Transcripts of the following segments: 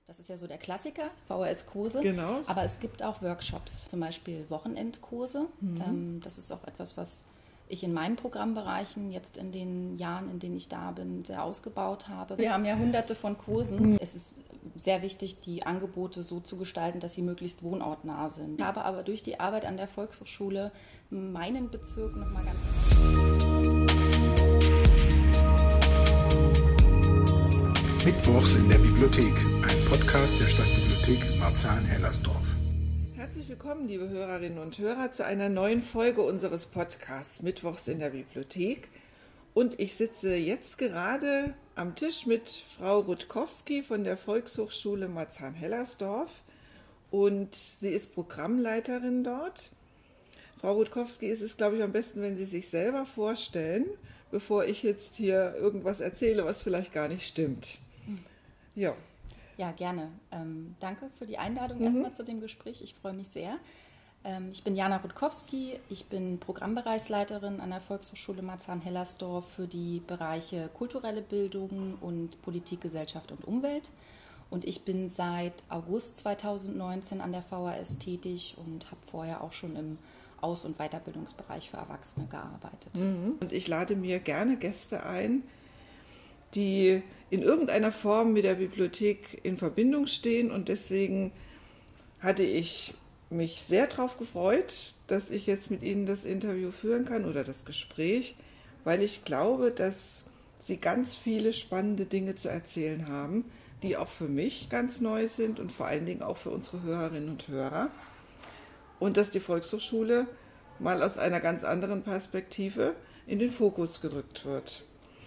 Das ist ja so der Klassiker, VHS-Kurse. Genau. Aber es gibt auch Workshops, zum Beispiel Wochenendkurse. Das ist auch etwas, was ich in meinen Programmbereichen jetzt in den Jahren, in denen ich da bin, sehr ausgebaut habe. Wir haben ja hunderte von Kursen. Es ist sehr wichtig, die Angebote so zu gestalten, dass sie möglichst wohnortnah sind. Ich habe aber durch die Arbeit an der Volkshochschule meinen Bezirk nochmal ganz... Mittwochs in der Bibliothek, ein Podcast der Stadtbibliothek Marzahn-Hellersdorf. Herzlich willkommen, liebe Hörerinnen und Hörer, zu einer neuen Folge unseres Podcasts Mittwochs in der Bibliothek. Und ich sitze jetzt gerade am Tisch mit Frau Rutkowski von der Volkshochschule Marzahn-Hellersdorf und sie ist Programmleiterin dort. Frau Rutkowski, ist es, glaube ich, am besten, wenn Sie sich selber vorstellen, bevor ich jetzt hier irgendwas erzähle, was vielleicht gar nicht stimmt. Ja, gerne. Danke für die Einladung erstmal zu dem Gespräch. Ich freue mich sehr. Ich bin Jana Rutkowski. Ich bin Programmbereichsleiterin an der Volkshochschule Marzahn-Hellersdorf für die Bereiche kulturelle Bildung und Politik, Gesellschaft und Umwelt. Und ich bin seit August 2019 an der VHS tätig und habe vorher auch schon im Aus- und Weiterbildungsbereich für Erwachsene gearbeitet. Und ich lade mir gerne Gäste ein, die in irgendeiner Form mit der Bibliothek in Verbindung stehen. Und deswegen hatte ich mich sehr darauf gefreut, dass ich jetzt mit Ihnen das Interview führen kann oder das Gespräch, weil ich glaube, dass Sie ganz viele spannende Dinge zu erzählen haben, die auch für mich ganz neu sind und vor allen Dingen auch für unsere Hörerinnen und Hörer. Und dass die Volkshochschule mal aus einer ganz anderen Perspektive in den Fokus gerückt wird.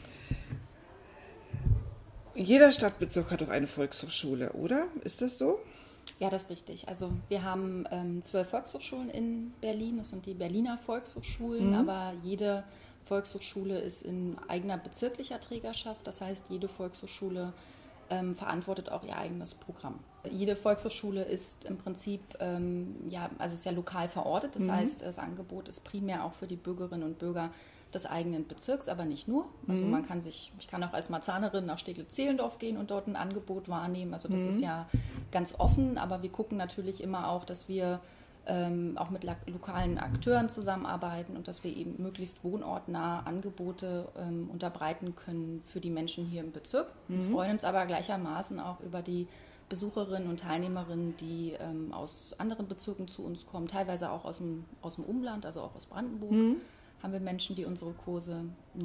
Jeder Stadtbezirk hat doch eine Volkshochschule, oder? Ist das so? Ja, das ist richtig. Also wir haben 12 Volkshochschulen in Berlin. Das sind die Berliner Volkshochschulen, aber jede Volkshochschule ist in eigener bezirklicher Trägerschaft. Das heißt, jede Volkshochschule verantwortet auch ihr eigenes Programm. Jede Volkshochschule ist im Prinzip, ist ja lokal verortet. Das heißt, das Angebot ist primär auch für die Bürgerinnen und Bürger des eigenen Bezirks, aber nicht nur. Also ich kann auch als Marzahnerin nach Steglitz-Zehlendorf gehen und dort ein Angebot wahrnehmen. Also das ist ja ganz offen, aber wir gucken natürlich immer auch, dass wir auch mit lokalen Akteuren zusammenarbeiten und dass wir eben möglichst wohnortnah Angebote unterbreiten können für die Menschen hier im Bezirk. Wir freuen uns aber gleichermaßen auch über die Besucherinnen und Teilnehmerinnen, die aus anderen Bezirken zu uns kommen, teilweise auch aus dem Umland, also auch aus Brandenburg. Haben wir Menschen, die unsere Kurse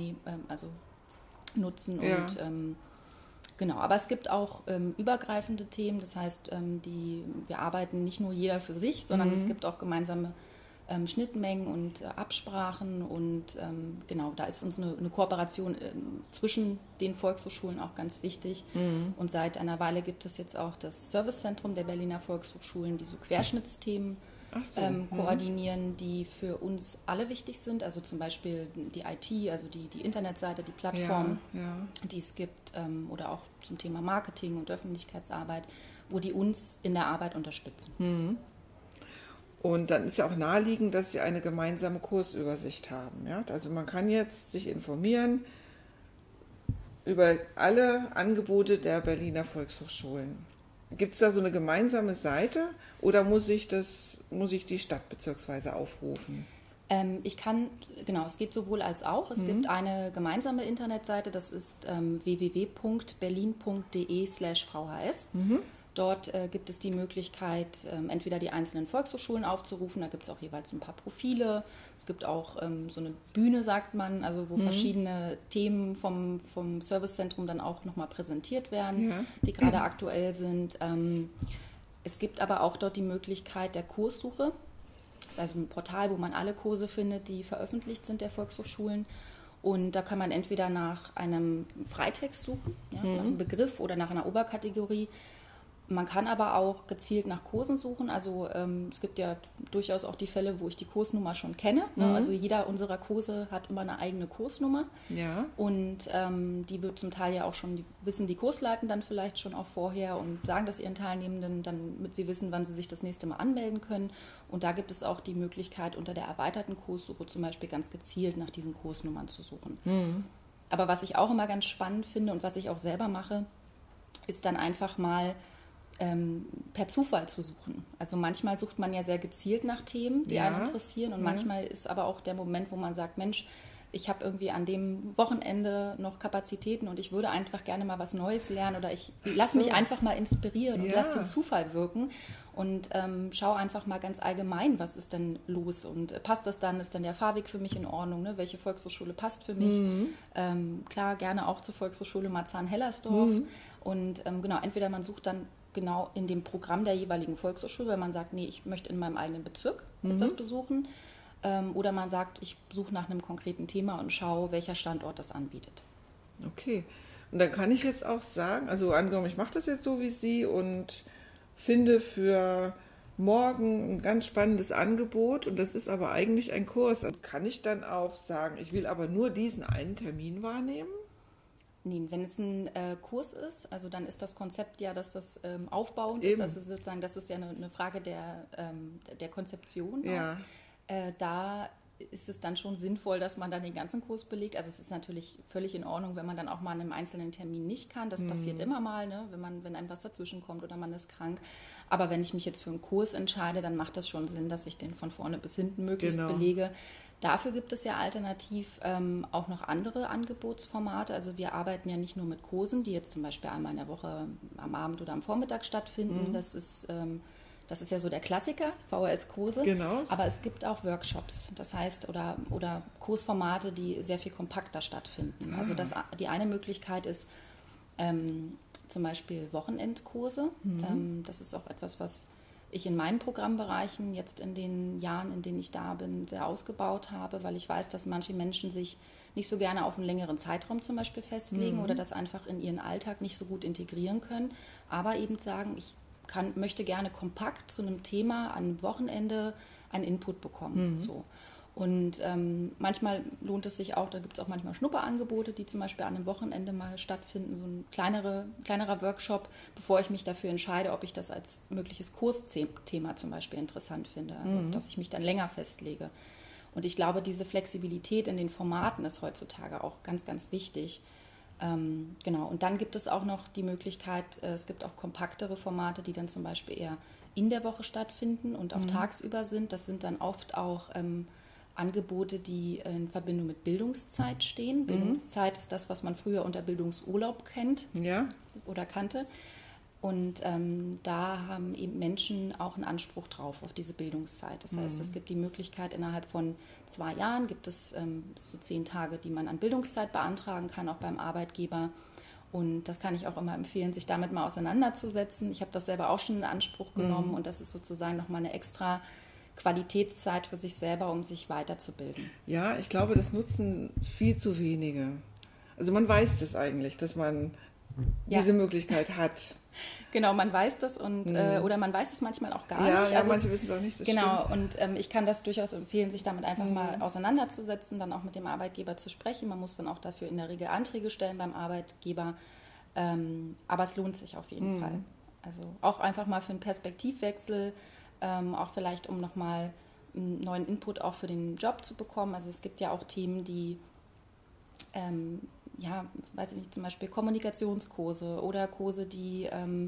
nutzen. Ja. Und genau, aber es gibt auch übergreifende Themen, das heißt, wir arbeiten nicht nur jeder für sich, sondern es gibt auch gemeinsame Schnittmengen und Absprachen und genau, da ist uns eine Kooperation zwischen den Volkshochschulen auch ganz wichtig. Und seit einer Weile gibt es jetzt auch das Servicezentrum der Berliner Volkshochschulen, die so Querschnittsthemen koordinieren, die für uns alle wichtig sind. Also zum Beispiel die IT, also die Internetseite, die Plattform, die es gibt, oder auch zum Thema Marketing und Öffentlichkeitsarbeit, wo die uns in der Arbeit unterstützen. Und dann ist ja auch naheliegend, dass Sie eine gemeinsame Kursübersicht haben. Ja? Also man kann jetzt sich informieren über alle Angebote der Berliner Volkshochschulen. Gibt es da so eine gemeinsame Seite oder muss ich die stadtbezirksweise aufrufen? Es geht sowohl als auch. Es gibt eine gemeinsame Internetseite, das ist www.berlin.de/VHS. Dort gibt es die Möglichkeit, entweder die einzelnen Volkshochschulen aufzurufen, da gibt es auch jeweils ein paar Profile. Es gibt auch so eine Bühne, sagt man, also wo verschiedene Themen vom Servicezentrum dann auch nochmal präsentiert werden, die gerade aktuell sind. Es gibt aber auch dort die Möglichkeit der Kurssuche. Das ist also ein Portal, wo man alle Kurse findet, die veröffentlicht sind der Volkshochschulen. Und da kann man entweder nach einem Freitext suchen, nach einem Begriff oder nach einer Oberkategorie. Man kann aber auch gezielt nach Kursen suchen. Also es gibt ja durchaus auch die Fälle, wo ich die Kursnummer schon kenne. Also jeder unserer Kurse hat immer eine eigene Kursnummer. Ja. Und die wird zum Teil ja auch schon, wissen die Kursleiter dann vielleicht schon auch vorher und sagen das ihren Teilnehmenden, damit sie wissen, wann sie sich das nächste Mal anmelden können. Und da gibt es auch die Möglichkeit, unter der erweiterten Kurssuche zum Beispiel ganz gezielt nach diesen Kursnummern zu suchen. Aber was ich auch immer ganz spannend finde und was ich auch selber mache, ist dann einfach mal per Zufall zu suchen. Also manchmal sucht man ja sehr gezielt nach Themen, die einen interessieren, und manchmal ist aber auch der Moment, wo man sagt, Mensch, ich habe irgendwie an dem Wochenende noch Kapazitäten und ich würde einfach gerne mal was Neues lernen, oder ich lasse mich einfach mal inspirieren und lasse den Zufall wirken und schaue einfach mal ganz allgemein, was ist denn los und passt das dann, ist dann der Fahrweg für mich in Ordnung, ne? Welche Volkshochschule passt für mich? Klar, gerne auch zur Volkshochschule Marzahn-Hellersdorf und genau, entweder man sucht dann genau in dem Programm der jeweiligen Volkshochschule, wenn man sagt, nee, ich möchte in meinem eigenen Bezirk etwas besuchen, oder man sagt, ich suche nach einem konkreten Thema und schaue, welcher Standort das anbietet. Okay. Und dann kann ich jetzt auch sagen, also angenommen, ich mache das jetzt so wie Sie und finde für morgen ein ganz spannendes Angebot und das ist aber eigentlich ein Kurs. Kann ich dann auch sagen, ich will aber nur diesen einen Termin wahrnehmen? Nee, wenn es ein Kurs ist, also dann ist das Konzept ja, dass das aufbauend ist. Also sozusagen, das ist ja eine Frage der Konzeption. Ja. Da ist es dann schon sinnvoll, dass man dann den ganzen Kurs belegt. Also es ist natürlich völlig in Ordnung, wenn man dann auch mal an einem einzelnen Termin nicht kann. Das passiert immer mal, ne? Wenn einem was dazwischen kommt oder man ist krank. Aber wenn ich mich jetzt für einen Kurs entscheide, dann macht das schon Sinn, dass ich den von vorne bis hinten möglichst belege. Dafür gibt es ja alternativ auch noch andere Angebotsformate. Also wir arbeiten ja nicht nur mit Kursen, die jetzt zum Beispiel einmal in der Woche am Abend oder am Vormittag stattfinden. Das ist ja so der Klassiker, VHS-Kurse. Genau. Aber es gibt auch Workshops, das heißt, oder Kursformate, die sehr viel kompakter stattfinden. Also die eine Möglichkeit ist zum Beispiel Wochenendkurse. Das ist auch etwas, was ich in meinen Programmbereichen jetzt in den Jahren, in denen ich da bin, sehr ausgebaut habe, weil ich weiß, dass manche Menschen sich nicht so gerne auf einen längeren Zeitraum zum Beispiel festlegen oder das einfach in ihren Alltag nicht so gut integrieren können, aber eben sagen, ich möchte gerne kompakt zu einem Thema an einem Wochenende einen Input bekommen. So. Und manchmal lohnt es sich auch, da gibt es auch manchmal Schnupperangebote, die zum Beispiel an einem Wochenende mal stattfinden, so ein kleinerer Workshop, bevor ich mich dafür entscheide, ob ich das als mögliches Kursthema zum Beispiel interessant finde, also auf das ich mich dann länger festlege. Und ich glaube, diese Flexibilität in den Formaten ist heutzutage auch ganz, ganz wichtig. Genau, und dann gibt es auch noch die Möglichkeit, es gibt auch kompaktere Formate, die dann zum Beispiel eher in der Woche stattfinden und auch tagsüber sind. Das sind dann oft auch Angebote, die in Verbindung mit Bildungszeit stehen. Bildungszeit ist das, was man früher unter Bildungsurlaub kennt oder kannte. Und da haben eben Menschen auch einen Anspruch drauf, auf diese Bildungszeit. Das heißt, es gibt die Möglichkeit, innerhalb von 2 Jahren gibt es bis zu 10 Tage, die man an Bildungszeit beantragen kann, auch beim Arbeitgeber. Und das kann ich auch immer empfehlen, sich damit mal auseinanderzusetzen. Ich habe das selber auch schon in Anspruch genommen und das ist sozusagen nochmal eine extra Qualitätszeit für sich selber, um sich weiterzubilden. Ja, ich glaube, das nutzen viel zu wenige. Also man weiß das eigentlich, dass man diese Möglichkeit hat. Genau, man weiß das und oder man weiß es manchmal auch gar nicht. Ja, also manche wissen es auch nicht. Das genau, stimmt. Und ich kann das durchaus empfehlen, sich damit einfach mal auseinanderzusetzen, dann auch mit dem Arbeitgeber zu sprechen. Man muss dann auch dafür in der Regel Anträge stellen beim Arbeitgeber. Aber es lohnt sich auf jeden Fall. Also auch einfach mal für einen Perspektivwechsel, auch vielleicht um nochmal einen neuen Input auch für den Job zu bekommen. Also es gibt ja auch Themen, die weiß ich nicht, zum Beispiel Kommunikationskurse oder Kurse, die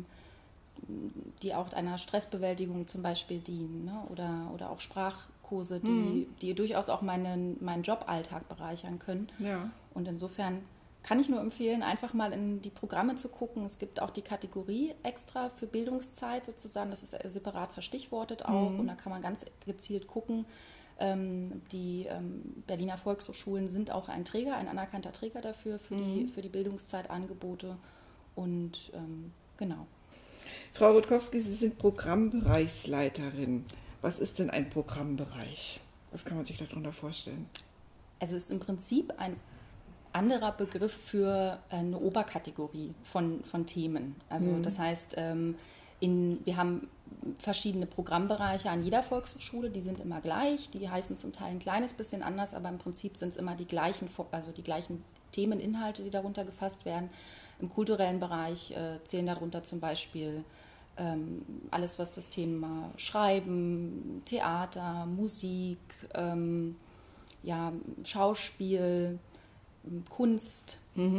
auch einer Stressbewältigung zum Beispiel dienen, ne? Oder auch Sprachkurse, die durchaus auch meinen Joballtag bereichern können. Ja. Und insofern kann ich nur empfehlen, einfach mal in die Programme zu gucken. Es gibt auch die Kategorie extra für Bildungszeit sozusagen, das ist separat verstichwortet auch und da kann man ganz gezielt gucken. Die Berliner Volkshochschulen sind auch ein anerkannter Träger dafür, für die Bildungszeitangebote und genau. Frau Rutkowski, Sie sind Programmbereichsleiterin. Was ist denn ein Programmbereich? Was kann man sich darunter vorstellen? Also es ist im Prinzip ein anderer Begriff für eine Oberkategorie von Themen. Also das heißt, wir haben verschiedene Programmbereiche an jeder Volkshochschule, die sind immer gleich, die heißen zum Teil ein kleines bisschen anders, aber im Prinzip sind es immer die gleichen Themeninhalte, die darunter gefasst werden. Im kulturellen Bereich zählen darunter zum Beispiel alles, was das Thema Schreiben, Theater, Musik, Schauspiel, Kunst,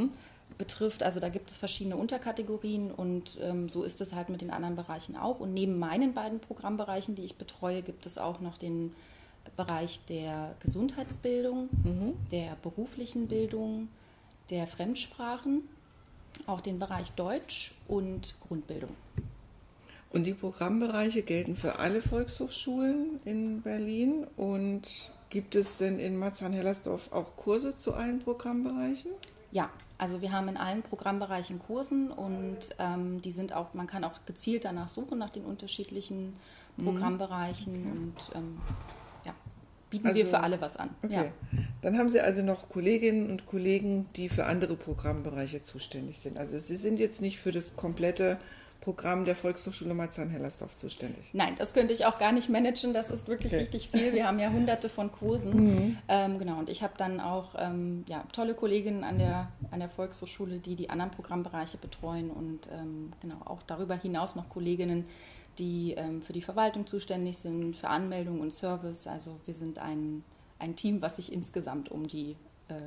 betrifft, also da gibt es verschiedene Unterkategorien und so ist es halt mit den anderen Bereichen auch. Und neben meinen beiden Programmbereichen, die ich betreue, gibt es auch noch den Bereich der Gesundheitsbildung, der beruflichen Bildung, der Fremdsprachen, auch den Bereich Deutsch und Grundbildung. Und die Programmbereiche gelten für alle Volkshochschulen in Berlin. Und gibt es denn in Marzahn-Hellersdorf auch Kurse zu allen Programmbereichen? Ja, also wir haben in allen Programmbereichen Kursen und die sind auch, man kann auch gezielt danach suchen, nach den unterschiedlichen Programmbereichen und bieten wir für alle was an. Okay. Ja. Dann haben Sie also noch Kolleginnen und Kollegen, die für andere Programmbereiche zuständig sind. Also Sie sind jetzt nicht für das komplette Programm der Volkshochschule Marzahn-Hellersdorf zuständig. Nein, das könnte ich auch gar nicht managen, das ist wirklich richtig viel. Wir haben ja hunderte von Kursen. Genau, und ich habe dann auch tolle Kolleginnen an der Volkshochschule, die anderen Programmbereiche betreuen und genau auch darüber hinaus noch Kolleginnen, die für die Verwaltung zuständig sind, für Anmeldung und Service. Also wir sind ein Team, was sich insgesamt um den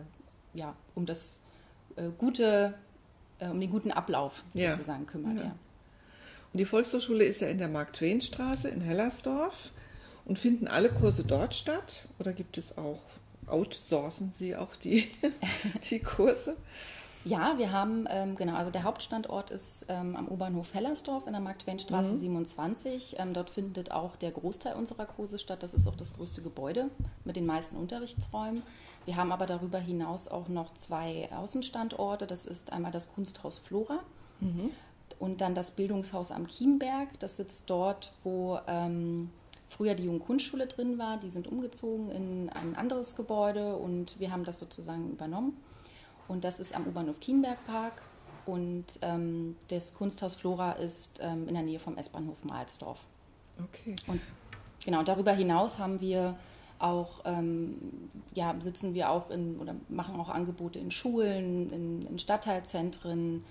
guten Ablauf sozusagen kümmert. Ja. Und die Volkshochschule ist ja in der Mark-Twain-Straße in Hellersdorf. Und finden alle Kurse dort statt? Oder gibt es auch, outsourcen Sie auch die Kurse? Ja, wir haben, also der Hauptstandort ist am U-Bahnhof Hellersdorf in der Mark-Twain-Straße 27. Dort findet auch der Großteil unserer Kurse statt. Das ist auch das größte Gebäude mit den meisten Unterrichtsräumen. Wir haben aber darüber hinaus auch noch 2 Außenstandorte. Das ist einmal das Kunsthaus Flora und dann das Bildungshaus am Kienberg. Das sitzt dort, wo früher die Jugendkunstschule drin war. Die sind umgezogen in ein anderes Gebäude und wir haben das sozusagen übernommen. Und das ist am U-Bahnhof Kienbergpark und das Kunsthaus Flora ist in der Nähe vom S-Bahnhof Mahlsdorf. Okay. Und genau, darüber hinaus haben wir auch, sitzen wir auch oder machen auch Angebote in Schulen, in Stadtteilzentren,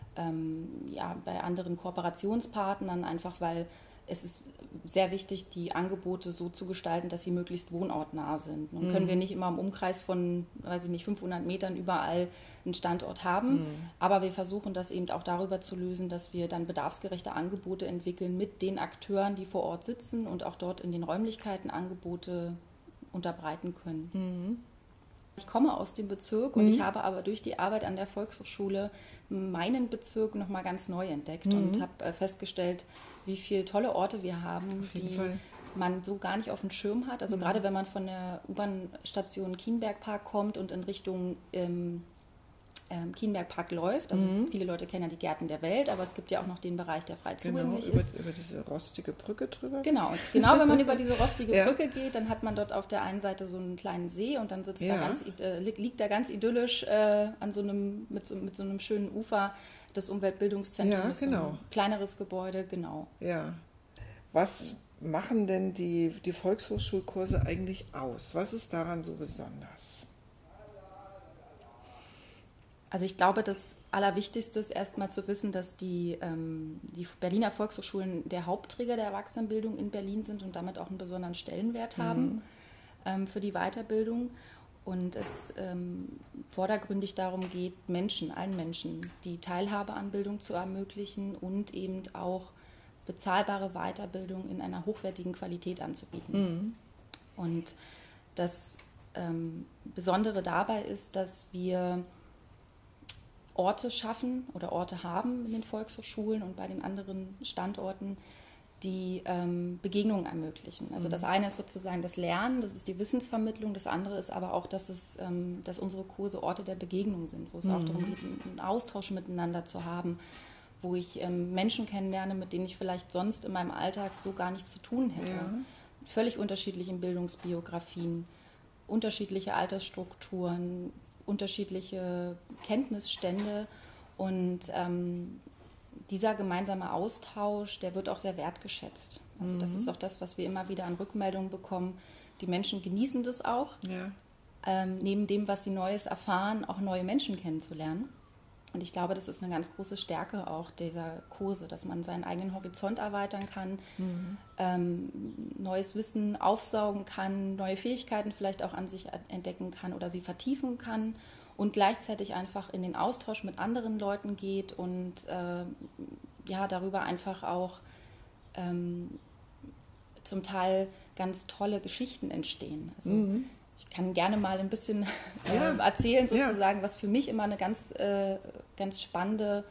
bei anderen Kooperationspartnern, einfach weil es ist sehr wichtig, die Angebote so zu gestalten, dass sie möglichst wohnortnah sind. Nun können wir nicht immer im Umkreis von, 500 Metern überall einen Standort haben, aber wir versuchen das eben auch darüber zu lösen, dass wir dann bedarfsgerechte Angebote entwickeln mit den Akteuren, die vor Ort sitzen und auch dort in den Räumlichkeiten Angebote unterbreiten können. Ich komme aus dem Bezirk und ich habe aber durch die Arbeit an der Volkshochschule meinen Bezirk nochmal ganz neu entdeckt und habe festgestellt, wie viele tolle Orte wir haben, die man so gar nicht auf dem Schirm hat. Also gerade wenn man von der U-Bahn-Station Kienbergpark kommt und in Richtung Kienbergpark läuft. Also viele Leute kennen ja die Gärten der Welt, aber es gibt ja auch noch den Bereich, der frei zugänglich ist. Über diese rostige Brücke drüber. Genau, und genau wenn man über diese rostige Brücke geht, dann hat man dort auf der einen Seite so einen kleinen See und dann liegt da ganz idyllisch mit so einem schönen Ufer das Umweltbildungszentrum. Ja, genau. So ein kleineres Gebäude, genau. Ja. Was machen denn die Volkshochschulkurse eigentlich aus? Was ist daran so besonders? Also ich glaube, das Allerwichtigste ist erstmal zu wissen, dass die Berliner Volkshochschulen der Hauptträger der Erwachsenenbildung in Berlin sind und damit auch einen besonderen Stellenwert haben für die Weiterbildung. Und es vordergründig darum geht, allen Menschen die Teilhabe an Bildung zu ermöglichen und eben auch bezahlbare Weiterbildung in einer hochwertigen Qualität anzubieten. Und das Besondere dabei ist, dass wir Orte schaffen oder Orte haben in den Volkshochschulen und bei den anderen Standorten, die Begegnungen ermöglichen. Also das eine ist sozusagen das Lernen, das ist die Wissensvermittlung, das andere ist aber auch, dass unsere Kurse Orte der Begegnung sind, wo es auch darum geht, einen Austausch miteinander zu haben, wo ich Menschen kennenlerne, mit denen ich vielleicht sonst in meinem Alltag so gar nichts zu tun hätte. Ja. Völlig unterschiedlichen Bildungsbiografien, unterschiedliche Altersstrukturen, unterschiedliche Kenntnisstände und dieser gemeinsame Austausch, der wird auch sehr wertgeschätzt. Also das ist auch das, was wir immer wieder an Rückmeldungen bekommen. Die Menschen genießen das auch, neben dem, was sie Neues erfahren, auch neue Menschen kennenzulernen. Und ich glaube, das ist eine ganz große Stärke auch dieser Kurse, dass man seinen eigenen Horizont erweitern kann, neues Wissen aufsaugen kann, neue Fähigkeiten vielleicht auch an sich entdecken kann oder sie vertiefen kann und gleichzeitig einfach in den Austausch mit anderen Leuten geht und darüber einfach auch zum Teil ganz tolle Geschichten entstehen. Also ich kann gerne mal ein bisschen erzählen sozusagen, was für mich immer eine ganz spannende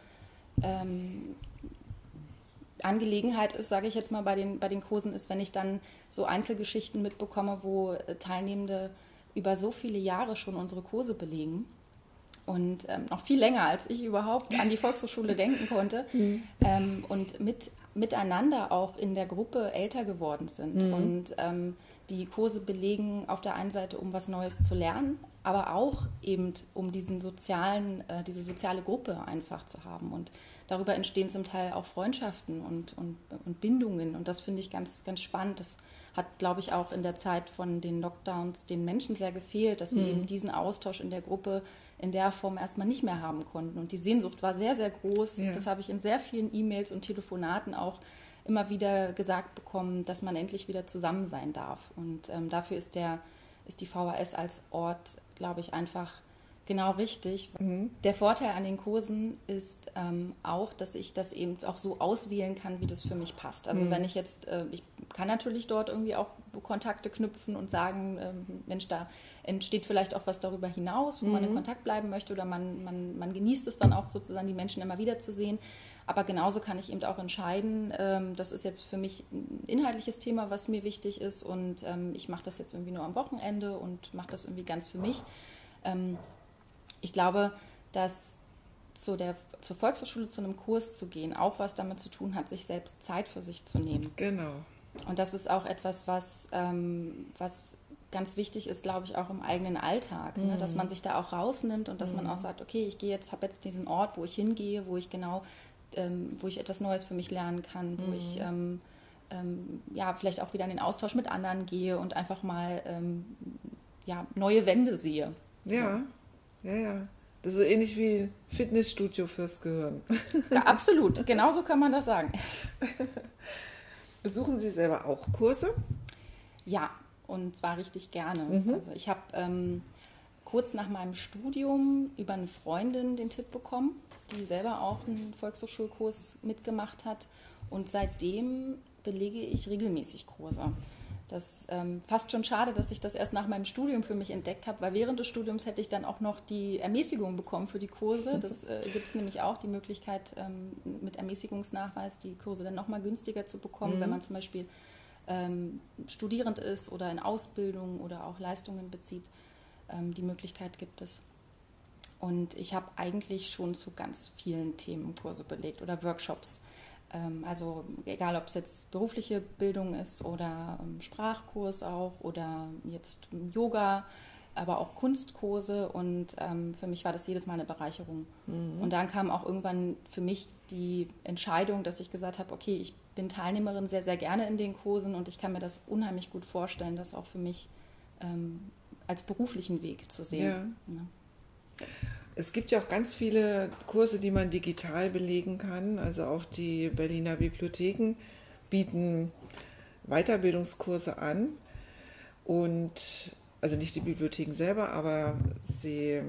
Angelegenheit ist, sage ich jetzt mal bei den Kursen, ist, wenn ich dann so Einzelgeschichten mitbekomme, wo Teilnehmende über so viele Jahre schon unsere Kurse belegen und noch viel länger, als ich überhaupt an die Volkshochschule denken konnte und miteinander auch in der Gruppe älter geworden sind und die Kurse belegen auf der einen Seite, um was Neues zu lernen, aber auch eben, um diese soziale Gruppe einfach zu haben. Und darüber entstehen zum Teil auch Freundschaften und Bindungen. Und das finde ich ganz, ganz spannend. Das hat, glaube ich, auch in der Zeit von den Lockdowns den Menschen sehr gefehlt, dass sie eben diesen Austausch in der Gruppe in der Form erstmal nicht mehr haben konnten. Und die Sehnsucht war sehr, sehr groß. Ja. Das habe ich in sehr vielen E-Mails und Telefonaten auch immer wieder gesagt bekommen, dass man endlich wieder zusammen sein darf. Und dafür ist die VHS als Ort, glaube ich, einfach genau richtig. Der Vorteil an den Kursen ist auch, dass ich das eben auch so auswählen kann, wie das für mich passt. Also wenn ich jetzt, ich kann natürlich dort irgendwie auch Kontakte knüpfen und sagen, Mensch, da entsteht vielleicht auch was darüber hinaus, wo man in Kontakt bleiben möchte oder man genießt es dann auch sozusagen, die Menschen immer wieder zu sehen. Aber genauso kann ich eben auch entscheiden, das ist jetzt für mich ein inhaltliches Thema, was mir wichtig ist und ich mache das jetzt irgendwie nur am Wochenende und mache das irgendwie ganz für mich. Ich glaube, dass zur Volkshochschule, zu einem Kurs zu gehen, auch was damit zu tun hat, sich selbst Zeit für sich zu nehmen. Genau. Und das ist auch etwas, was ganz wichtig ist, glaube ich, auch im eigenen Alltag, ne? Dass man sich da auch rausnimmt und dass man auch sagt, okay, ich habe jetzt diesen Ort, wo ich hingehe, wo ich etwas Neues für mich lernen kann, wo ich vielleicht auch wieder in den Austausch mit anderen gehe und einfach mal neue Wände sehe. Ja. Das ist so ähnlich wie ein Fitnessstudio fürs Gehirn. Ja, absolut, genauso kann man das sagen. Besuchen Sie selber auch Kurse? Ja, und zwar richtig gerne. Also ich habe kurz nach meinem Studium über eine Freundin den Tipp bekommen, die selber auch einen Volkshochschulkurs mitgemacht hat. Und seitdem belege ich regelmäßig Kurse. Das fast schon schade, dass ich das erst nach meinem Studium für mich entdeckt habe, weil während des Studiums hätte ich dann auch noch die Ermäßigung bekommen für die Kurse. Das gibt es nämlich auch, die Möglichkeit, mit Ermäßigungsnachweis die Kurse dann nochmal günstiger zu bekommen, wenn man zum Beispiel studierend ist oder in Ausbildung oder auch Leistungen bezieht. Die Möglichkeit gibt es. Und ich habe eigentlich schon zu ganz vielen Themen Kurse belegt oder Workshops. Also egal, ob es jetzt berufliche Bildung ist oder Sprachkurs auch oder jetzt Yoga, aber auch Kunstkurse. Und für mich war das jedes Mal eine Bereicherung. Und dann kam auch irgendwann für mich die Entscheidung, dass ich gesagt habe, okay, ich bin Teilnehmerin sehr, sehr gerne in den Kursen und ich kann mir das unheimlich gut vorstellen, das auch für mich als beruflichen Weg zu sehen. Ja. Es gibt ja auch ganz viele Kurse, die man digital belegen kann. Also auch die Berliner Bibliotheken bieten Weiterbildungskurse an. Und also nicht die Bibliotheken selber, aber sie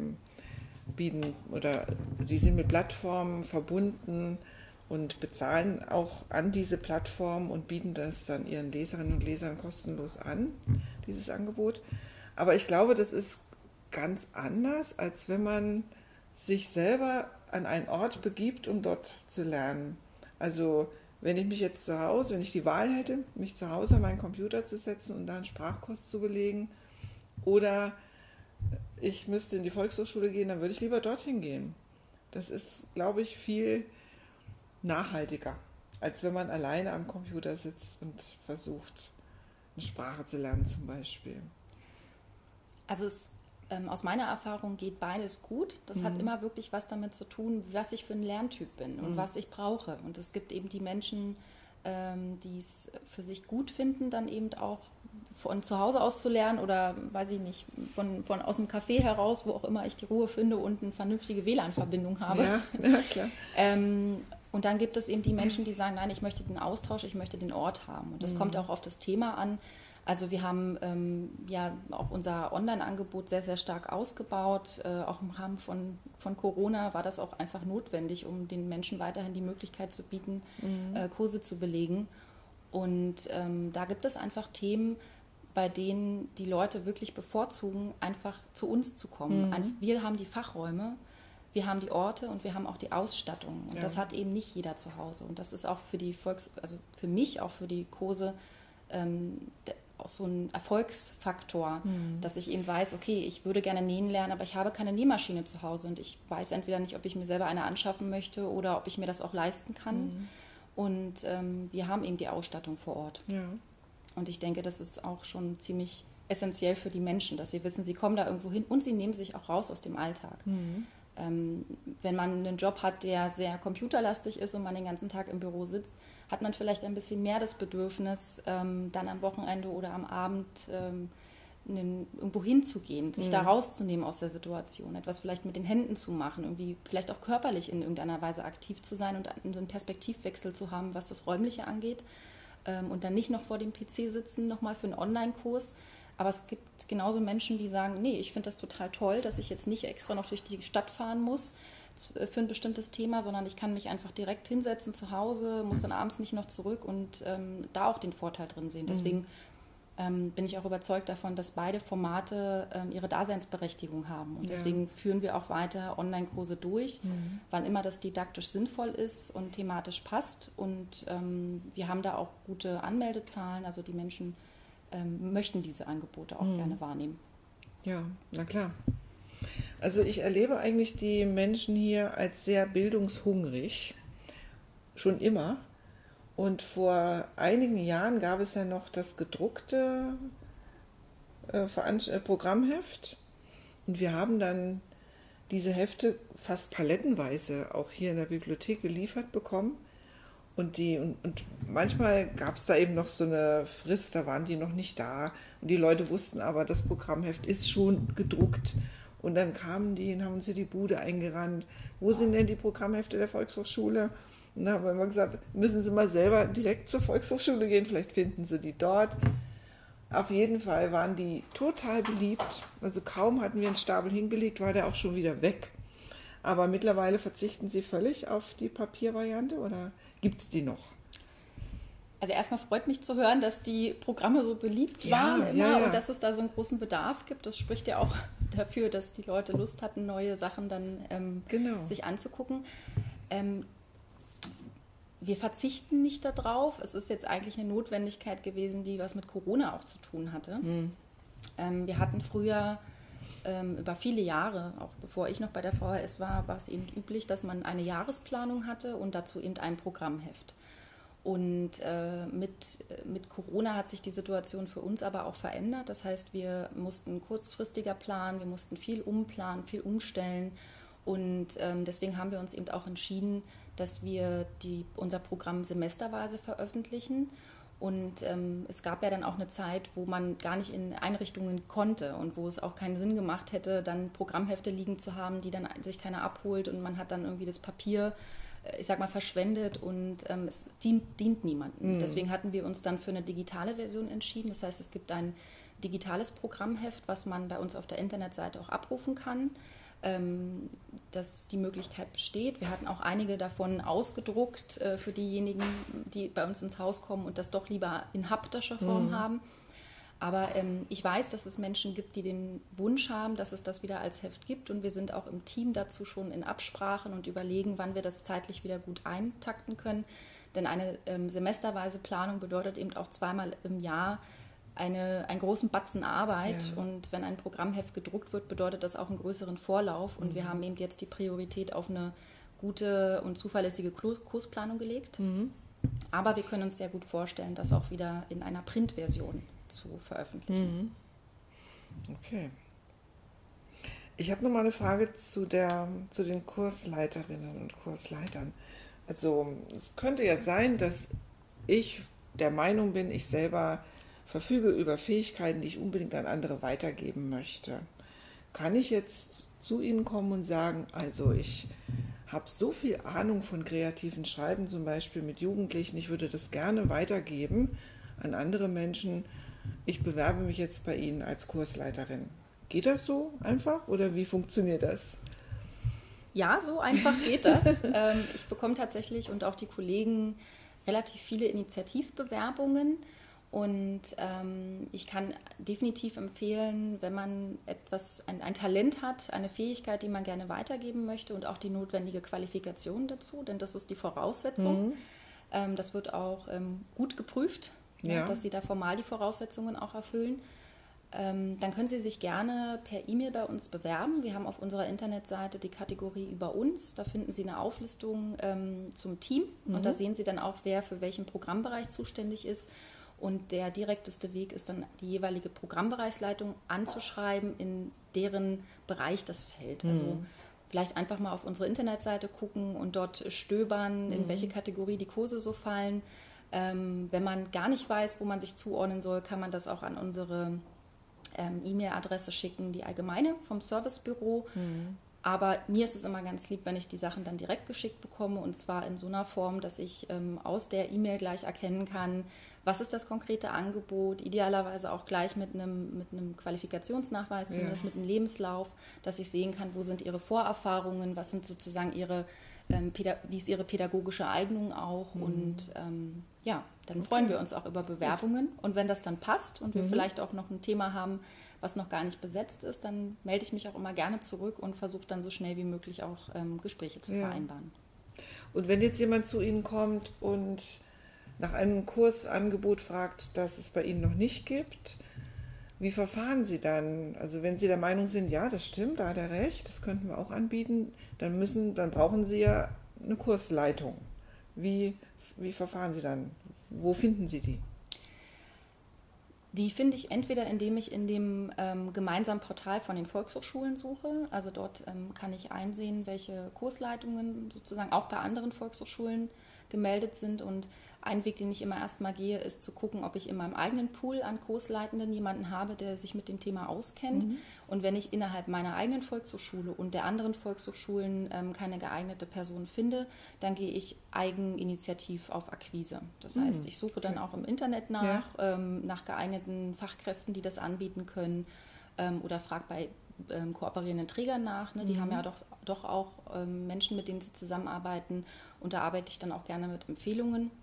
sind mit Plattformen verbunden und bezahlen auch an diese Plattform und bieten das dann ihren Leserinnen und Lesern kostenlos an, dieses Angebot. Aber ich glaube, das ist ganz anders, als wenn man sich selber an einen Ort begibt, um dort zu lernen. Also wenn ich mich jetzt zu Hause, wenn ich die Wahl hätte, mich zu Hause an meinen Computer zu setzen und da einen Sprachkurs zu belegen oder ich müsste in die Volkshochschule gehen, dann würde ich lieber dorthin gehen. Das ist, glaube ich, viel nachhaltiger, als wenn man alleine am Computer sitzt und versucht, eine Sprache zu lernen zum Beispiel. Also aus meiner Erfahrung geht beides gut. Das hat immer wirklich was damit zu tun, was ich für ein Lerntyp bin und was ich brauche. Und es gibt eben die Menschen, die es für sich gut finden, dann eben auch von zu Hause aus zu lernen oder, weiß ich nicht, von aus dem Café heraus, wo auch immer ich die Ruhe finde und eine vernünftige WLAN-Verbindung habe. Ja, klar. Und dann gibt es eben die Menschen, die sagen, nein, ich möchte den Austausch, ich möchte den Ort haben. Und das kommt auch auf das Thema an. Also wir haben ja auch unser Online-Angebot sehr, sehr stark ausgebaut. Auch im Rahmen von Corona war das auch einfach notwendig, um den Menschen weiterhin die Möglichkeit zu bieten, Kurse zu belegen. Und da gibt es einfach Themen, bei denen die Leute wirklich bevorzugen, einfach zu uns zu kommen. Wir haben die Fachräume, wir haben die Orte und wir haben auch die Ausstattung. Und das hat eben nicht jeder zu Hause. Und das ist auch für die also für mich, auch für die Kurse, auch so ein Erfolgsfaktor, dass ich eben weiß, okay, ich würde gerne nähen lernen, aber ich habe keine Nähmaschine zu Hause und ich weiß entweder nicht, ob ich mir selber eine anschaffen möchte oder ob ich mir das auch leisten kann. Und wir haben eben die Ausstattung vor Ort. Ja. Und ich denke, das ist auch schon ziemlich essentiell für die Menschen, dass sie wissen, sie kommen da irgendwo hin und sie nehmen sich auch raus aus dem Alltag. Wenn man einen Job hat, der sehr computerlastig ist und man den ganzen Tag im Büro sitzt, hat man vielleicht ein bisschen mehr das Bedürfnis, dann am Wochenende oder am Abend irgendwo hinzugehen, sich da rauszunehmen aus der Situation, etwas vielleicht mit den Händen zu machen, irgendwie vielleicht auch körperlich in irgendeiner Weise aktiv zu sein und einen Perspektivwechsel zu haben, was das Räumliche angeht, und dann nicht noch vor dem PC sitzen, nochmal für einen Online-Kurs. Aber es gibt genauso Menschen, die sagen, nee, ich finde das total toll, dass ich jetzt nicht extra noch durch die Stadt fahren muss für ein bestimmtes Thema, sondern ich kann mich einfach direkt hinsetzen zu Hause, muss dann abends nicht noch zurück und da auch den Vorteil drin sehen. Deswegen bin ich auch überzeugt davon, dass beide Formate ihre Daseinsberechtigung haben. Und deswegen führen wir auch weiter Online-Kurse durch, wann immer das didaktisch sinnvoll ist und thematisch passt. Und wir haben da auch gute Anmeldezahlen, also die Menschen möchten diese Angebote auch gerne wahrnehmen. Ja, na klar. Also ich erlebe eigentlich die Menschen hier als sehr bildungshungrig, schon immer. Und vor einigen Jahren gab es ja noch das gedruckte Programmheft. Und wir haben dann diese Hefte fast palettenweise auch hier in der Bibliothek geliefert bekommen. Und manchmal gab es da eben noch so eine Frist, da waren die noch nicht da. Und die Leute wussten aber, das Programmheft ist schon gedruckt. Und dann kamen die und haben sie die Bude eingerannt. Wo sind denn die Programmhefte der Volkshochschule? Und dann haben wir immer gesagt, müssen Sie mal selber direkt zur Volkshochschule gehen, vielleicht finden Sie die dort. Auf jeden Fall waren die total beliebt. Also kaum hatten wir einen Stapel hingelegt, war der auch schon wieder weg. Aber mittlerweile verzichten Sie völlig auf die Papiervariante oder gibt es die noch? Also erstmal freut mich zu hören, dass die Programme so beliebt waren immer und dass es da so einen großen Bedarf gibt. Das spricht ja auch dafür, dass die Leute Lust hatten, neue Sachen dann sich anzugucken. Wir verzichten nicht darauf. Es ist jetzt eigentlich eine Notwendigkeit gewesen, die was mit Corona auch zu tun hatte. Wir hatten früher über viele Jahre, auch bevor ich noch bei der VHS war es eben üblich, dass man eine Jahresplanung hatte und dazu eben ein Programmheft. Und mit Corona hat sich die Situation für uns aber auch verändert. Das heißt, wir mussten kurzfristiger planen, wir mussten viel umplanen, viel umstellen. Und deswegen haben wir uns eben auch entschieden, dass wir unser Programm semesterweise veröffentlichen. Und es gab ja dann auch eine Zeit, wo man gar nicht in Einrichtungen konnte und wo es auch keinen Sinn gemacht hätte, dann Programmhefte liegen zu haben, die dann sich keiner abholt und man hat dann irgendwie das Papier, ich sag mal, verschwendet und es dient niemandem. Deswegen hatten wir uns dann für eine digitale Version entschieden. Das heißt, es gibt ein digitales Programmheft, was man bei uns auf der Internetseite auch abrufen kann, dass die Möglichkeit besteht. Wir hatten auch einige davon ausgedruckt für diejenigen, die bei uns ins Haus kommen und das doch lieber in haptischer Form haben. Aber ich weiß, dass es Menschen gibt, die den Wunsch haben, dass es das wieder als Heft gibt. Und wir sind auch im Team dazu schon in Absprachen und überlegen, wann wir das zeitlich wieder gut eintakten können. Denn eine semesterweise Planung bedeutet eben auch zweimal im Jahr einen großen Batzen Arbeit. Ja. Und wenn ein Programmheft gedruckt wird, bedeutet das auch einen größeren Vorlauf. Und wir haben eben jetzt die Priorität auf eine gute und zuverlässige Kursplanung gelegt. Aber wir können uns sehr gut vorstellen, das auch wieder in einer Printversion zu veröffentlichen. Okay. Ich habe noch mal eine Frage zu den Kursleiterinnen und Kursleitern. Also es könnte ja sein, dass ich der Meinung bin, ich selber verfüge über Fähigkeiten, die ich unbedingt an andere weitergeben möchte. kann ich jetzt zu Ihnen kommen und sagen, also ich habe so viel Ahnung von kreativen Schreiben, zum Beispiel mit Jugendlichen, ich würde das gerne weitergeben an andere Menschen. Ich bewerbe mich jetzt bei Ihnen als Kursleiterin. Geht das so einfach oder wie funktioniert das? Ja, so einfach geht das. Ich bekomme tatsächlich und auch die Kollegen relativ viele Initiativbewerbungen. Und ich kann definitiv empfehlen, wenn man ein Talent hat, eine Fähigkeit, die man gerne weitergeben möchte und auch die notwendige Qualifikation dazu, denn das ist die Voraussetzung. Das wird auch gut geprüft, dass Sie da formal die Voraussetzungen auch erfüllen. Dann können Sie sich gerne per E-Mail bei uns bewerben. Wir haben auf unserer Internetseite die Kategorie über uns. Da finden Sie eine Auflistung zum Team und da sehen Sie dann auch, wer für welchen Programmbereich zuständig ist. Und der direkteste Weg ist dann, die jeweilige Programmbereichsleitung anzuschreiben, in deren Bereich das fällt. Also vielleicht einfach mal auf unsere Internetseite gucken und dort stöbern, in welche Kategorie die Kurse so fallen. Wenn man gar nicht weiß, wo man sich zuordnen soll, kann man das auch an unsere E-Mail-Adresse schicken, die allgemeine vom Servicebüro. Aber mir ist es immer ganz lieb, wenn ich die Sachen dann direkt geschickt bekomme und zwar in so einer Form, dass ich aus der E-Mail gleich erkennen kann, was ist das konkrete Angebot, idealerweise auch gleich mit einem Qualifikationsnachweis, zumindest mit einem Lebenslauf, dass ich sehen kann, wo sind Ihre Vorerfahrungen, was sind sozusagen wie ist Ihre pädagogische Eignung auch und dann freuen wir uns auch über Bewerbungen und wenn das dann passt und wir vielleicht auch noch ein Thema haben, was noch gar nicht besetzt ist, dann melde ich mich auch immer gerne zurück und versuche dann so schnell wie möglich auch Gespräche zu vereinbaren. Und wenn jetzt jemand zu Ihnen kommt und nach einem Kursangebot fragt, das es bei Ihnen noch nicht gibt, wie verfahren Sie dann? Also wenn Sie der Meinung sind, ja, das stimmt, da hat er recht, das könnten wir auch anbieten, dann brauchen Sie ja eine Kursleitung. Wie verfahren Sie dann? Wo finden Sie die? Die finde ich entweder, indem ich in dem gemeinsamen Portal von den Volkshochschulen suche. Also dort kann ich einsehen, welche Kursleitungen sozusagen auch bei anderen Volkshochschulen gemeldet sind. Und ein Weg, den ich immer erstmal gehe, ist zu gucken, ob ich in meinem eigenen Pool an Kursleitenden jemanden habe, der sich mit dem Thema auskennt. Und wenn ich innerhalb meiner eigenen Volkshochschule und der anderen Volkshochschulen keine geeignete Person finde, dann gehe ich eigeninitiativ auf Akquise. Das heißt, ich suche dann auch im Internet nach geeigneten Fachkräften, die das anbieten können oder frage bei kooperierenden Trägern nach. Ne? Die haben ja doch auch Menschen, mit denen sie zusammenarbeiten und da arbeite ich dann auch gerne mit Empfehlungen.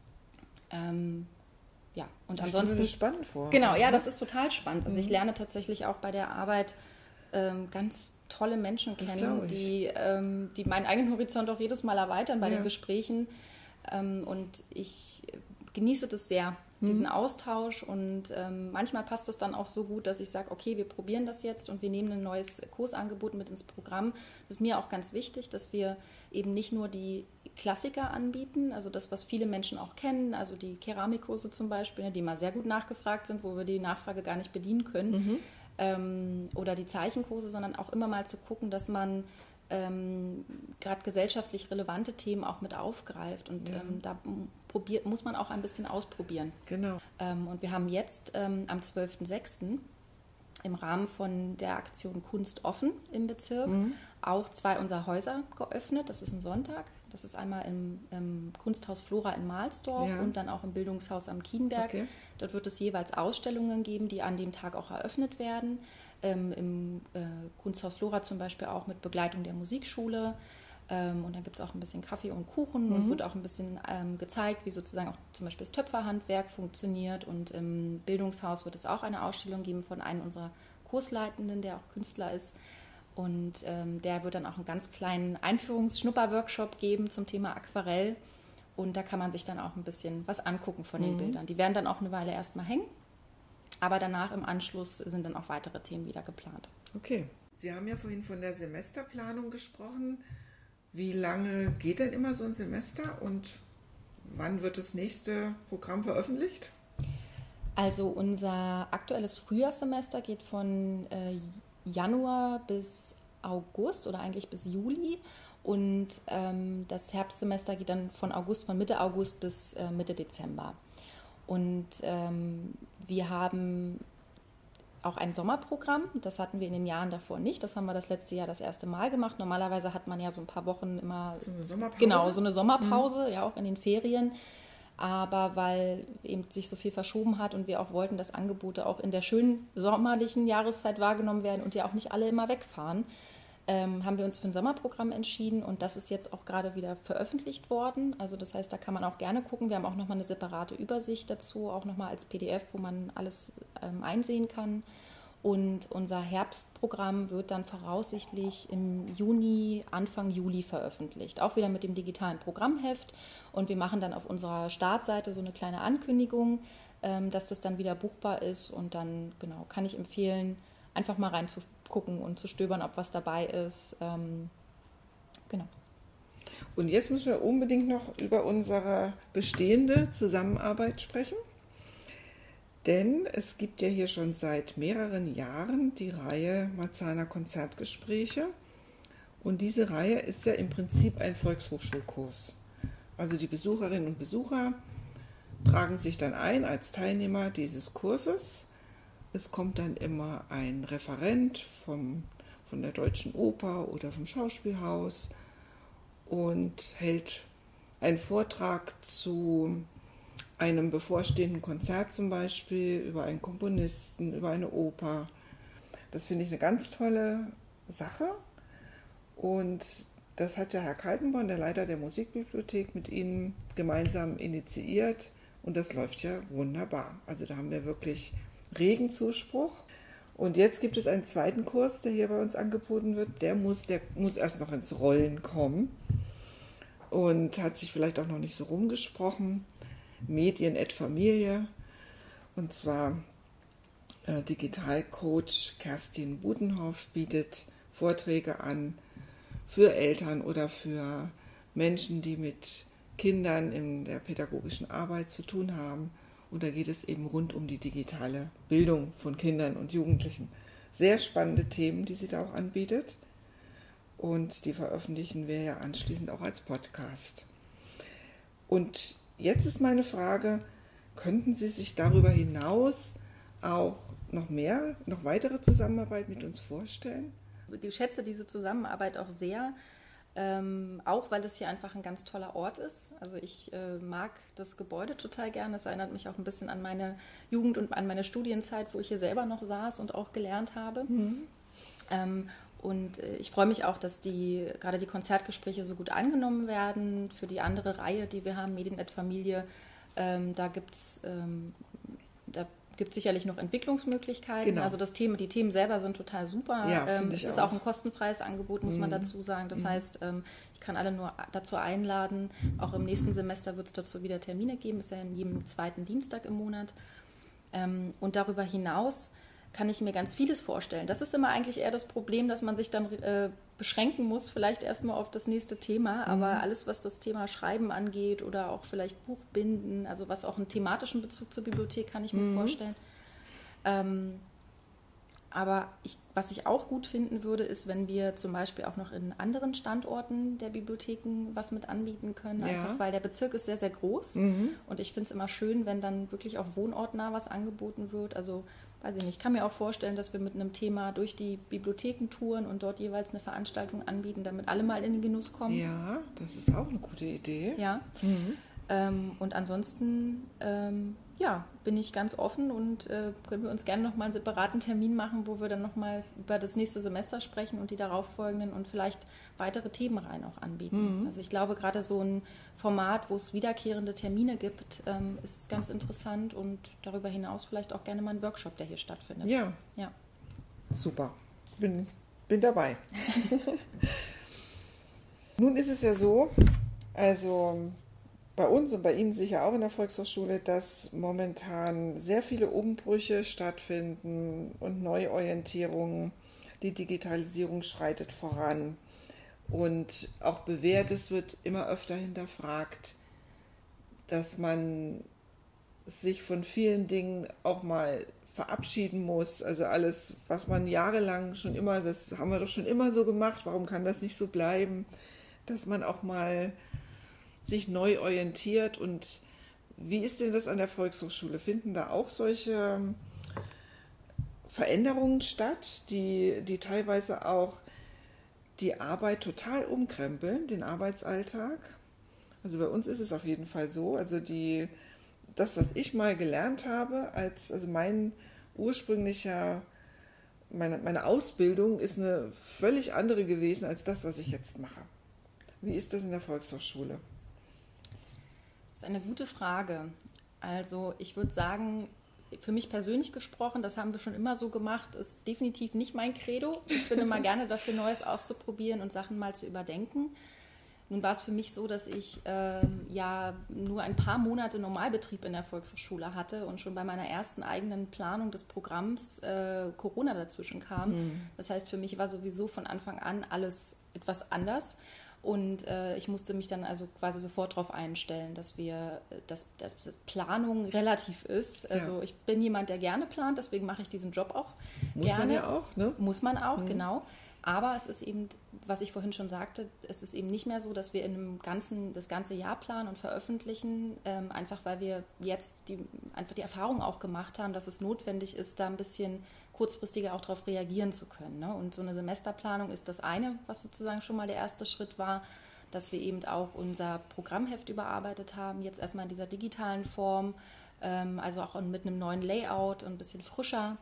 Und das ansonsten. stelle mir spannend vor. Genau, ja, das ist total spannend. Also ich lerne tatsächlich auch bei der Arbeit ganz tolle Menschen kennen, die meinen eigenen Horizont auch jedes Mal erweitern bei den Gesprächen. Und ich genieße das sehr, diesen Austausch. Und manchmal passt es dann auch so gut, dass ich sage, okay, wir probieren das jetzt und wir nehmen ein neues Kursangebot mit ins Programm. Das ist mir auch ganz wichtig, dass wir eben nicht nur die Klassiker anbieten, also das, was viele Menschen auch kennen, also die Keramikkurse zum Beispiel, die mal sehr gut nachgefragt sind, wo wir die Nachfrage gar nicht bedienen können, oder die Zeichenkurse, sondern auch immer mal zu gucken, dass man gerade gesellschaftlich relevante Themen auch mit aufgreift und da muss man auch ein bisschen ausprobieren. Genau. Und wir haben jetzt am 12.06. im Rahmen von der Aktion Kunst offen im Bezirk auch 2 unserer Häuser geöffnet. Das ist ein Sonntag. Das ist einmal im Kunsthaus Flora in Mahlsdorf und dann auch im Bildungshaus am Kienberg. Okay. Dort wird es jeweils Ausstellungen geben, die an dem Tag auch eröffnet werden. Im Kunsthaus Flora zum Beispiel auch mit Begleitung der Musikschule. Und dann gibt es auch ein bisschen Kaffee und Kuchen und wird auch ein bisschen gezeigt, wie sozusagen auch zum Beispiel das Töpferhandwerk funktioniert. Und im Bildungshaus wird es auch eine Ausstellung geben von einem unserer Kursleitenden, der auch Künstler ist. Und der wird dann auch einen ganz kleinen Einführungs-Schnupper-Workshop geben zum Thema Aquarell. Und da kann man sich dann auch ein bisschen was angucken von den Bildern. Die werden dann auch eine Weile erstmal hängen. Aber danach im Anschluss sind dann auch weitere Themen wieder geplant. Okay. Sie haben ja vorhin von der Semesterplanung gesprochen. Wie lange geht denn immer so ein Semester und wann wird das nächste Programm veröffentlicht? Also unser aktuelles Frühjahrssemester geht von Januar bis August oder eigentlich bis Juli und das Herbstsemester geht dann von Mitte August bis Mitte Dezember. Und wir haben auch ein Sommerprogramm. Das hatten wir in den Jahren davor nicht. Das haben wir das letzte Jahr das erste Mal gemacht. Normalerweise hat man ja so ein paar Wochen immer So eine Sommerpause? Genau, so eine Sommerpause, ja auch in den Ferien. Aber weil eben sich so viel verschoben hat und wir auch wollten, dass Angebote auch in der schönen sommerlichen Jahreszeit wahrgenommen werden und ja auch nicht alle immer wegfahren, haben wir uns für ein Sommerprogramm entschieden und das ist jetzt auch gerade wieder veröffentlicht worden. Also das heißt, da kann man auch gerne gucken. Wir haben auch nochmal eine separate Übersicht dazu, auch nochmal als PDF, wo man alles einsehen kann. Und unser Herbstprogramm wird dann voraussichtlich im Juni, Anfang Juli veröffentlicht. Auch wieder mit dem digitalen Programmheft. Und wir machen dann auf unserer Startseite so eine kleine Ankündigung, dass das dann wieder buchbar ist. Und dann, genau, kann ich empfehlen, einfach mal reinzugucken und zu stöbern, ob was dabei ist. Genau. Und jetzt müssen wir unbedingt noch über unsere bestehende Zusammenarbeit sprechen. Denn es gibt ja hier schon seit mehreren Jahren die Reihe Marzahner Konzertgespräche. Und diese Reihe ist ja im Prinzip ein Volkshochschulkurs. Also die Besucherinnen und Besucher tragen sich dann ein als Teilnehmer dieses Kurses. Es kommt dann immer ein Referent von der Deutschen Oper oder vom Schauspielhaus und hält einen Vortrag zu einem bevorstehenden Konzert zum Beispiel, über einen Komponisten, über eine Oper. Das finde ich eine ganz tolle Sache. Und das hat ja Herr Kaltenborn, der Leiter der Musikbibliothek, mit Ihnen gemeinsam initiiert. Und das läuft ja wunderbar. Also da haben wir wirklich regen Zuspruch. Und jetzt gibt es einen zweiten Kurs, der hier bei uns angeboten wird. Der muss erst noch ins Rollen kommen und hat sich vielleicht auch noch nicht so rumgesprochen. Medien et Familie. Und zwar Digitalcoach Kerstin Budenhoff bietet Vorträge an für Eltern oder für Menschen, die mit Kindern in der pädagogischen Arbeit zu tun haben. Und da geht es eben rund um die digitale Bildung von Kindern und Jugendlichen. Sehr spannende Themen, die sie da auch anbietet. Und die veröffentlichen wir ja anschließend auch als Podcast. Und jetzt ist meine Frage, könnten Sie sich darüber hinaus auch noch weitere Zusammenarbeit mit uns vorstellen? Ich schätze diese Zusammenarbeit auch sehr, auch weil es hier einfach ein ganz toller Ort ist. Also ich mag das Gebäude total gerne. Es erinnert mich auch ein bisschen an meine Jugend und an meine Studienzeit, wo ich hier selber noch saß und auch gelernt habe. Und ich freue mich auch, dass gerade die Konzertgespräche so gut angenommen werden. Für die andere Reihe, die wir haben, Medien et Familie, da gibt es sicherlich noch Entwicklungsmöglichkeiten. Genau. Also die Themen selber sind total super. Ja, es ist auch ein kostenfreies Angebot, muss man dazu sagen. Das heißt, ich kann alle nur dazu einladen. Auch im nächsten Semester wird es dazu wieder Termine geben. Ist ja in jedem zweiten Dienstag im Monat. Und darüber hinaus kann ich mir ganz vieles vorstellen. Das ist immer eigentlich eher das Problem, dass man sich dann beschränken muss, vielleicht erstmal auf das nächste Thema, aber alles, was das Thema Schreiben angeht oder auch vielleicht Buchbinden, also was auch einen thematischen Bezug zur Bibliothek, kann ich mir vorstellen. Aber was ich auch gut finden würde, ist, wenn wir zum Beispiel auch noch in anderen Standorten der Bibliotheken was mit anbieten können, einfach weil der Bezirk ist sehr, sehr groß und ich finde es immer schön, wenn dann wirklich auch wohnortnah was angeboten wird. Also weiß ich nicht, ich kann mir auch vorstellen, dass wir mit einem Thema durch die Bibliotheken touren und dort jeweils eine Veranstaltung anbieten, damit alle mal in den Genuss kommen. Ja, das ist auch eine gute Idee. Ja. Und ansonsten bin ich ganz offen und können wir uns gerne nochmal einen separaten Termin machen, wo wir dann nochmal über das nächste Semester sprechen und die darauffolgenden und vielleicht weitere Themenreihen auch anbieten. Also ich glaube, gerade so ein Format, wo es wiederkehrende Termine gibt, ist ganz interessant und darüber hinaus vielleicht auch gerne mal ein Workshop, der hier stattfindet. Ja. Super. Bin dabei. Nun ist es ja so, also bei uns und bei Ihnen sicher auch in der Volkshochschule, dass momentan sehr viele Umbrüche stattfinden und Neuorientierungen. Die Digitalisierung schreitet voran und auch Bewährtes wird immer öfter hinterfragt, dass man sich von vielen Dingen auch mal verabschieden muss. Also alles, was man jahrelang schon immer, das haben wir doch schon immer so gemacht, warum kann das nicht so bleiben, dass man auch mal sich neu orientiert. Und wie ist denn das an der Volkshochschule? Finden da auch solche Veränderungen statt, die teilweise auch die Arbeit total umkrempeln, den Arbeitsalltag. Also bei uns ist es auf jeden Fall so, also das, was ich mal gelernt habe, also meine Ausbildung ist eine völlig andere gewesen als das, was ich jetzt mache. Wie ist das in der Volkshochschule? Das ist eine gute Frage. Also ich würde sagen, für mich persönlich gesprochen, das haben wir schon immer so gemacht, ist definitiv nicht mein Credo. Ich bin immer gerne dafür, Neues auszuprobieren und Sachen mal zu überdenken. Nun war es für mich so, dass ich nur ein paar Monate Normalbetrieb in der Volkshochschule hatte und schon bei meiner ersten eigenen Planung des Programms Corona dazwischen kam. Das heißt, für mich war sowieso von Anfang an alles etwas anders. Und ich musste mich dann also quasi sofort darauf einstellen, dass Planung relativ ist. Also ich bin jemand, der gerne plant, deswegen mache ich diesen Job auch gerne. Muss man ja auch, ne? Muss man auch, genau. Aber es ist eben, was ich vorhin schon sagte, es ist eben nicht mehr so, dass wir das ganze Jahr planen und veröffentlichen, einfach weil wir jetzt die Erfahrung auch gemacht haben, dass es notwendig ist, da ein bisschen kurzfristiger auch darauf reagieren zu können. Ne? Und so eine Semesterplanung ist das eine, was sozusagen schon mal der erste Schritt war, dass wir eben auch unser Programmheft überarbeitet haben, jetzt erstmal in dieser digitalen Form, also auch mit einem neuen Layout und ein bisschen frischer,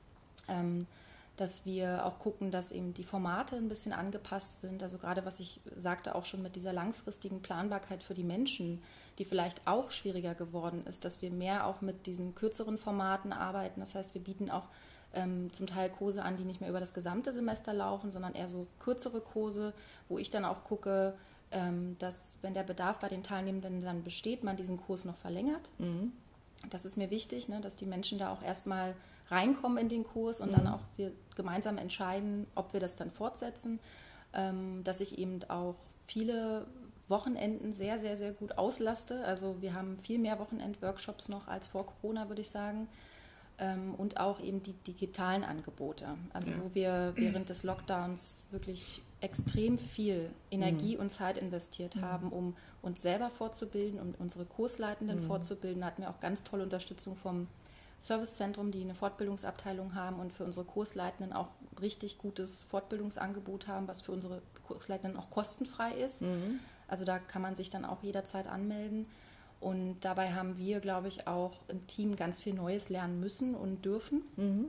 dass wir auch gucken, dass eben die Formate ein bisschen angepasst sind. Also gerade, was ich sagte, auch schon mit dieser langfristigen Planbarkeit für die Menschen, die vielleicht auch schwieriger geworden ist, dass wir mehr auch mit diesen kürzeren Formaten arbeiten. Das heißt, wir bieten auch zum Teil Kurse an, die nicht mehr über das gesamte Semester laufen, sondern eher so kürzere Kurse, wo ich dann auch gucke, dass, wenn der Bedarf bei den Teilnehmenden dann besteht, man diesen Kurs noch verlängert. Das ist mir wichtig, ne, dass die Menschen da auch erstmal reinkommen in den Kurs und dann auch wir gemeinsam entscheiden, ob wir das dann fortsetzen, dass ich eben auch viele Wochenenden sehr, sehr, sehr gut auslaste. Also wir haben viel mehr Wochenend-Workshops noch als vor Corona, würde ich sagen. Und auch eben die digitalen Angebote, also wo wir während des Lockdowns wirklich extrem viel Energie und Zeit investiert haben, um uns selber fortzubilden, um unsere Kursleitenden fortzubilden. Da hatten wir auch ganz tolle Unterstützung vom Servicezentrum, die eine Fortbildungsabteilung haben und für unsere Kursleitenden auch richtig gutes Fortbildungsangebot haben, was für unsere Kursleitenden auch kostenfrei ist. Also da kann man sich dann auch jederzeit anmelden. Und dabei haben wir, glaube ich, auch im Team ganz viel Neues lernen müssen und dürfen.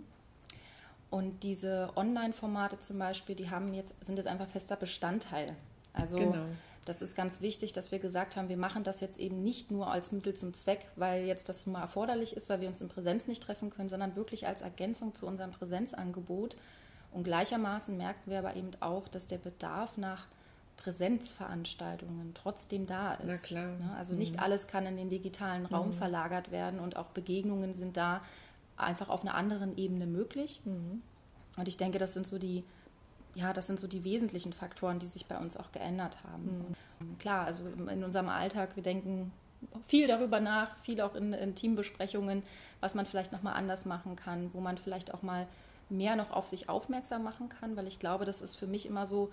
Und diese Online-Formate zum Beispiel, sind jetzt einfach fester Bestandteil. Also das ist ganz wichtig, dass wir gesagt haben, wir machen das jetzt eben nicht nur als Mittel zum Zweck, weil jetzt das mal erforderlich ist, weil wir uns in Präsenz nicht treffen können, sondern wirklich als Ergänzung zu unserem Präsenzangebot. Und gleichermaßen merken wir aber eben auch, dass der Bedarf nach Präsenzveranstaltungen trotzdem da ist. Na klar. Also nicht alles kann in den digitalen Raum verlagert werden und auch Begegnungen sind da einfach auf einer anderen Ebene möglich. Und ich denke, das sind so die wesentlichen Faktoren, die sich bei uns auch geändert haben. Und klar, also in unserem Alltag, wir denken viel darüber nach, viel auch in Teambesprechungen, was man vielleicht nochmal anders machen kann, wo man vielleicht auch mal mehr noch auf sich aufmerksam machen kann, weil ich glaube, das ist für mich immer so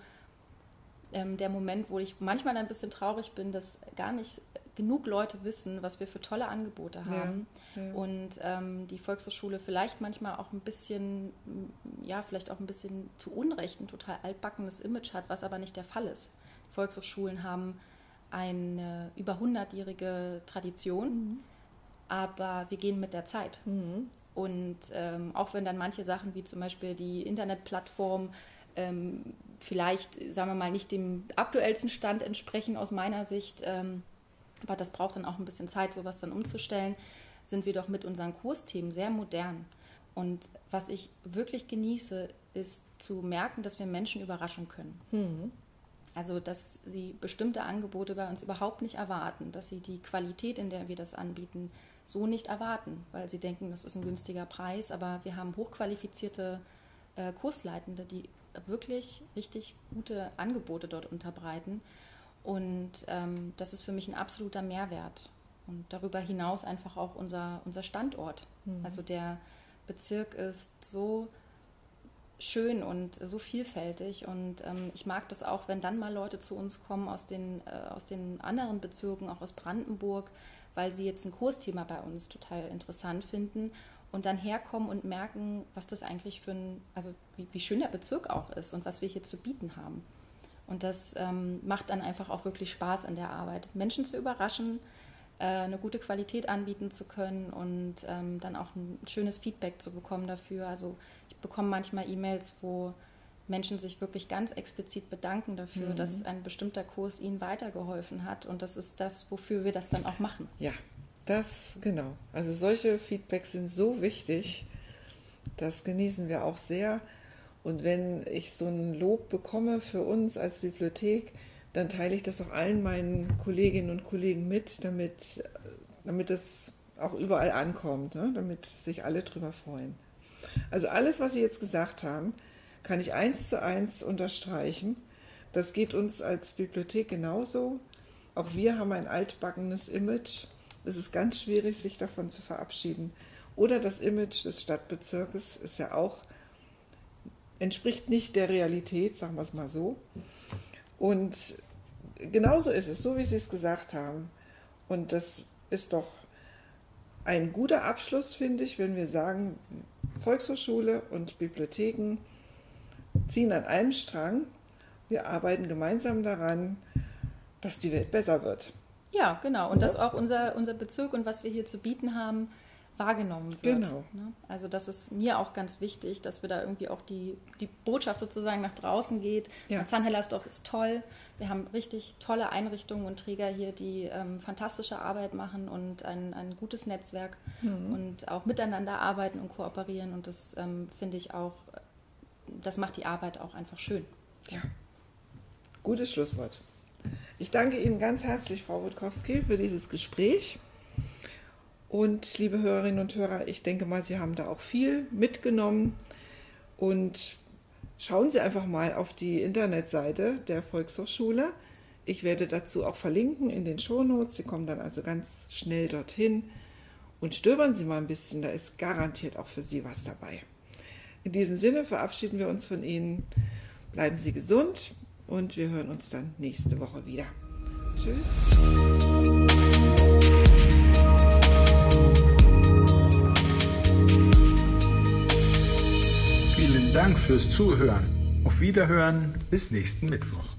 der Moment, wo ich manchmal ein bisschen traurig bin, dass gar nicht genug Leute wissen, was wir für tolle Angebote haben. Und die Volkshochschule vielleicht manchmal auch ein bisschen, vielleicht auch ein bisschen zu Unrecht ein total altbackenes Image hat, was aber nicht der Fall ist. Die Volkshochschulen haben eine über 100-jährige Tradition, aber wir gehen mit der Zeit. Und auch wenn dann manche Sachen wie zum Beispiel die Internetplattform vielleicht, sagen wir mal, nicht dem aktuellsten Stand entsprechen aus meiner Sicht, aber das braucht dann auch ein bisschen Zeit, sowas dann umzustellen, sind wir doch mit unseren Kursthemen sehr modern. Und was ich wirklich genieße, ist zu merken, dass wir Menschen überraschen können. Also, dass sie bestimmte Angebote bei uns überhaupt nicht erwarten, dass sie die Qualität, in der wir das anbieten, so nicht erwarten, weil sie denken, das ist ein günstiger Preis, aber wir haben hochqualifizierte Kursleitende, die wirklich richtig gute Angebote dort unterbreiten. Und das ist für mich ein absoluter Mehrwert. Und darüber hinaus einfach auch unser Standort. Also der Bezirk ist so schön und so vielfältig. Und ich mag das auch, wenn dann mal Leute zu uns kommen aus den anderen Bezirken, auch aus Brandenburg, weil sie jetzt ein Kursthema bei uns total interessant finden und dann herkommen und merken, was das eigentlich wie schön der Bezirk auch ist und was wir hier zu bieten haben. Und das macht dann einfach auch wirklich Spaß an der Arbeit, Menschen zu überraschen, eine gute Qualität anbieten zu können und dann auch ein schönes Feedback zu bekommen dafür. Also ich bekomme manchmal E-Mails, wo Menschen sich wirklich ganz explizit bedanken dafür, dass ein bestimmter Kurs ihnen weitergeholfen hat. Und das ist das, wofür wir das dann auch machen. Ja, das genau. Also solche Feedbacks sind so wichtig. Das genießen wir auch sehr. Und wenn ich so ein Lob bekomme für uns als Bibliothek, dann teile ich das auch allen meinen Kolleginnen und Kollegen mit, damit es auch überall ankommt, ne? Damit sich alle drüber freuen. Also alles, was Sie jetzt gesagt haben, kann ich 1:1 unterstreichen. Das geht uns als Bibliothek genauso. Auch wir haben ein altbackenes Image. Es ist ganz schwierig, sich davon zu verabschieden. Oder das Image des Stadtbezirkes ist ja auch, entspricht nicht der Realität, sagen wir es mal so. Und genauso ist es, so wie Sie es gesagt haben. Und das ist doch ein guter Abschluss, finde ich, wenn wir sagen, Volkshochschule und Bibliotheken ziehen an einem Strang. Wir arbeiten gemeinsam daran, dass die Welt besser wird. Ja, genau. Und dass auch unser Bezirk und was wir hier zu bieten haben, wahrgenommen wird. Genau. Also das ist mir auch ganz wichtig, dass wir da irgendwie auch die Botschaft sozusagen nach draußen geht. Ja. Marzahn-Hellersdorf ist toll. Wir haben richtig tolle Einrichtungen und Träger hier, die fantastische Arbeit machen und ein gutes Netzwerk und auch miteinander arbeiten und kooperieren. Und das finde ich auch, das macht die Arbeit auch einfach schön. Ja, gutes Schlusswort. Ich danke Ihnen ganz herzlich, Frau Rutkowski, für dieses Gespräch. Und liebe Hörerinnen und Hörer, ich denke mal, Sie haben da auch viel mitgenommen. Und schauen Sie einfach mal auf die Internetseite der Volkshochschule. Ich werde dazu auch verlinken in den Shownotes. Sie kommen dann also ganz schnell dorthin. Und stöbern Sie mal ein bisschen, da ist garantiert auch für Sie was dabei. In diesem Sinne verabschieden wir uns von Ihnen. Bleiben Sie gesund und wir hören uns dann nächste Woche wieder. Tschüss. Vielen Dank fürs Zuhören. Auf Wiederhören bis nächsten Mittwoch.